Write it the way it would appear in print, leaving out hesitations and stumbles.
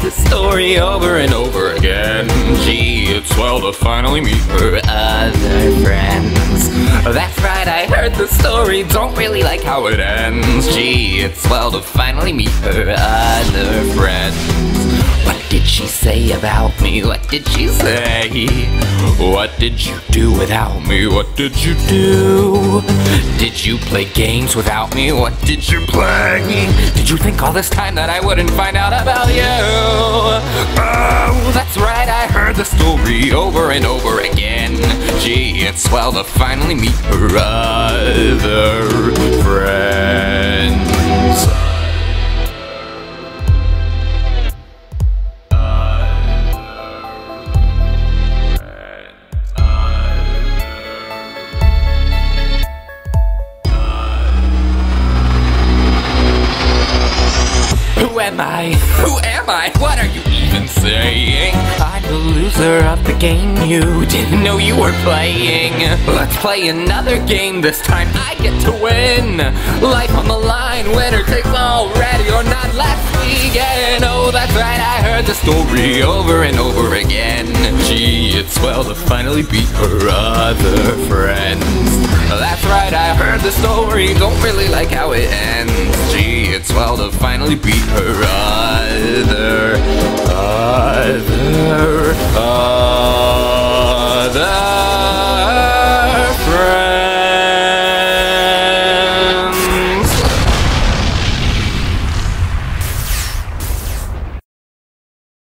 the story over and over again. Gee, it's swell to finally meet her other friends. That's right, I heard the story, don't really like how it ends. Gee, it's swell to finally meet her other friends. What did she say about me? What did she say? What did you do without me? What did you do? Did you play games without me? What did you play? Did you think all this time that I wouldn't find out about you? Oh, that's right, I heard the story over and over again. Gee, it's swell to finally meet her other friends. Who am I? Who am I? What are you even saying? I'm the loser of the game you didn't know you were playing. Let's play another game, this time I get to win. Life on the line, winner takes all, ready or not, last weekend. Oh, that's right, I heard the story over and over again. Gee, it's swell to finally beat her other friends. That's right, I heard the story, don't really like how it ends. Gee, it's swell to finally beat her other